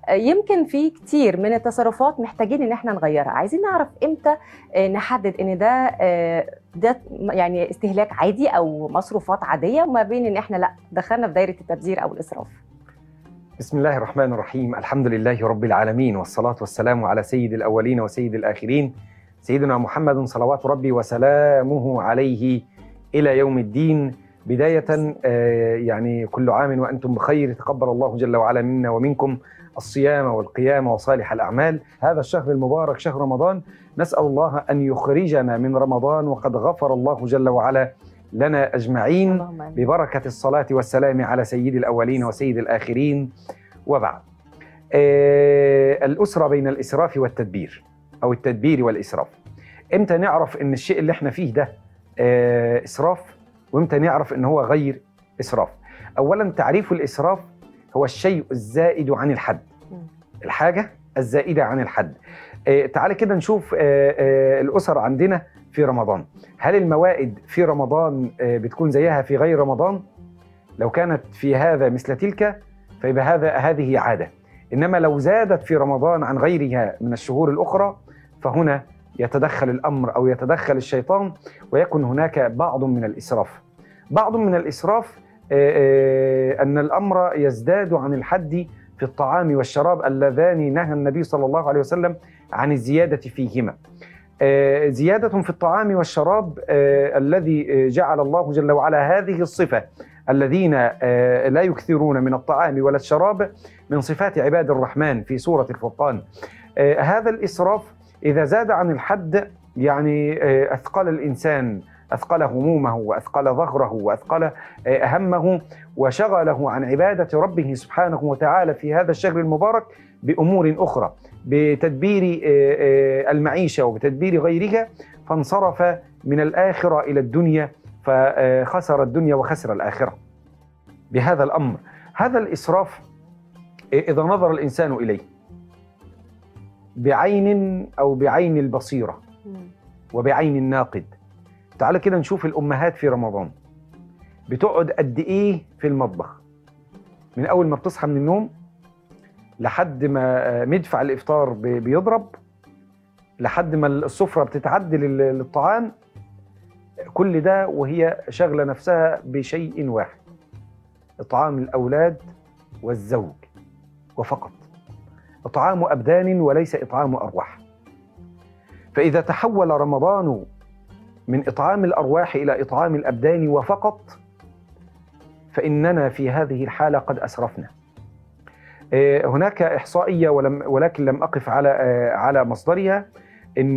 يمكن في كتير من التصرفات محتاجين ان احنا نغيرها. عايزين نعرف امتى نحدد ان ده يعني استهلاك عادي او مصروفات عاديه، وما بين ان احنا لا دخلنا في دايره التبذير او الاسراف. بسم الله الرحمن الرحيم. الحمد لله رب العالمين، والصلاة والسلام على سيد الأولين وسيد الآخرين، سيدنا محمد صلوات ربي وسلامه عليه إلى يوم الدين. بداية يعني كل عام وأنتم بخير، تقبل الله جل وعلا منا ومنكم الصيام والقيام وصالح الأعمال. هذا الشهر المبارك شهر رمضان، نسأل الله أن يخرجنا من رمضان وقد غفر الله جل وعلا لنا أجمعين ببركة الصلاة والسلام على سيد الأولين وسيد الآخرين. وبعد، الأسرة بين الإسراف والتدبير أو التدبير والإسراف. إمتى نعرف إن الشيء اللي احنا فيه ده إسراف، وإمتى نعرف إن هو غير إسراف؟ أولا، تعريف الإسراف هو الشيء الزائد عن الحد، الحاجة الزائدة عن الحد. تعال كده نشوف الأسر عندنا في رمضان. هل الموائد في رمضان بتكون زيها في غير رمضان؟ لو كانت في هذا مثل تلك فيبقى هذه عادة. إنما لو زادت في رمضان عن غيرها من الشهور الأخرى فهنا يتدخل الأمر أو يتدخل الشيطان، ويكون هناك بعض من الإسراف. بعض من الإسراف أن الأمر يزداد عن الحد في الطعام والشراب اللذان نهى النبي صلى الله عليه وسلم عن الزيادة فيهما. زيادة في الطعام والشراب الذي جعل الله جل وعلا هذه الصفة، الذين لا يكثرون من الطعام ولا الشراب، من صفات عباد الرحمن في سورة الفرقان. هذا الإسراف إذا زاد عن الحد يعني أثقل الإنسان، أثقل همومه وأثقل ظهره وأثقل همه، وشغله عن عبادة ربه سبحانه وتعالى في هذا الشهر المبارك بأمور أخرى، بتدبير المعيشة وبتدبير غيرها، فانصرف من الآخرة إلى الدنيا، فخسر الدنيا وخسر الآخرة. بهذا الأمر، هذا الإسراف إذا نظر الإنسان إليه بعين أو بعين البصيرة وبعين الناقد. تعال كده نشوف الأمهات في رمضان بتقعد قد إيه في المطبخ، من أول ما بتصحى من النوم لحد ما مدفع الإفطار بيضرب، لحد ما السفرة بتتعدل للطعام، كل ده وهي شغلة نفسها بشيء واحد: إطعام الأولاد والزوج، وفقط. إطعام أبدان وليس إطعام أرواح. فإذا تحول رمضان من إطعام الأرواح إلى إطعام الأبدان وفقط، فإننا في هذه الحالة قد أسرفنا. هناك إحصائية ولكن لم أقف على مصدرها، إن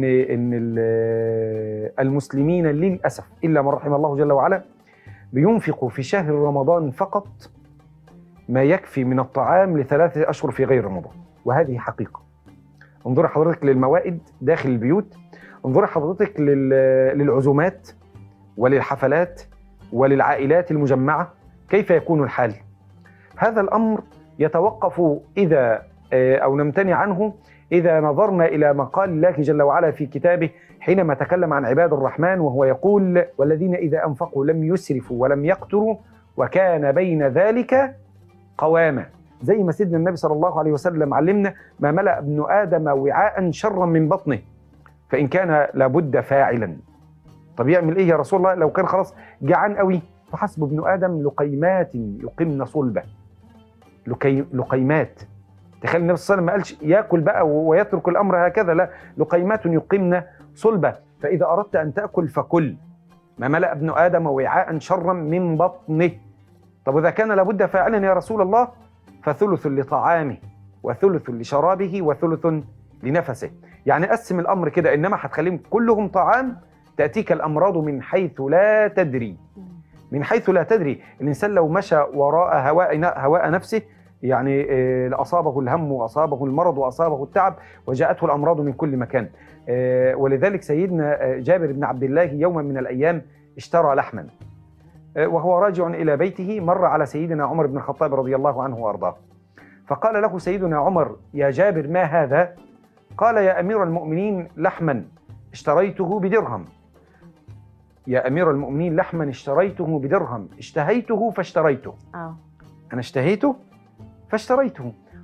المسلمين للأسف إلا من رحم الله جل وعلا بينفقوا في شهر رمضان فقط ما يكفي من الطعام ل3 أشهر في غير رمضان، وهذه حقيقة. انظر حضرتك للموائد داخل البيوت، انظر حضرتك للعزومات وللحفلات وللعائلات المجمعة، كيف يكون الحال؟ هذا الأمر يتوقف إذا أو نمتنع عنه إذا نظرنا إلى ما قال الله جل وعلا في كتابه حينما تكلم عن عباد الرحمن، وهو يقول: والذين إذا أنفقوا لم يسرفوا ولم يقتروا وكان بين ذلك قواما. زي ما سيدنا النبي صلى الله عليه وسلم علمنا: ما ملأ ابن آدم وعاء شرا من بطنه فإن كان لابد فاعلا. طب يعمل إيه يا رسول الله لو كان خلاص جعان قوي؟ فحسب ابن آدم لقيمات يقمن صلبه. لقيمات. تخيل النبي صلى الله عليه وسلم ما قالش ياكل بقى ويترك الامر هكذا، لا، لقيمات يقمن صلبه. فاذا اردت ان تاكل فكل. ما ملأ ابن ادم وعاء شرا من بطنه. طب اذا كان لابد فاعلا يا رسول الله فثلث لطعامه وثلث لشرابه وثلث لنفسه. يعني قسم الامر كده، انما هتخليهم كلهم طعام تاتيك الامراض من حيث لا تدري. من حيث لا تدري. الانسان لو مشى وراء هواء نفسه يعني لأصابه الهم وأصابه المرض وأصابه التعب وجاءته الأمراض من كل مكان. ولذلك سيدنا جابر بن عبد الله يوما من الأيام اشترى لحما، وهو راجع إلى بيته مر على سيدنا عمر بن الخطاب رضي الله عنه وأرضاه، فقال له سيدنا عمر: يا جابر ما هذا؟ قال: يا أمير المؤمنين لحما اشتريته بدرهم. يا أمير المؤمنين لحما اشتريته بدرهم، اشتهيته فاشتريته. أنا اشتهيته فاشتريته.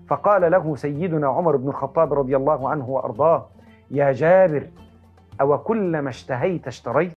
فقال له سيدنا عمر بن الخطاب رضي الله عنه وأرضاه: يا جابر، أو كلما اشتهيت اشتريت؟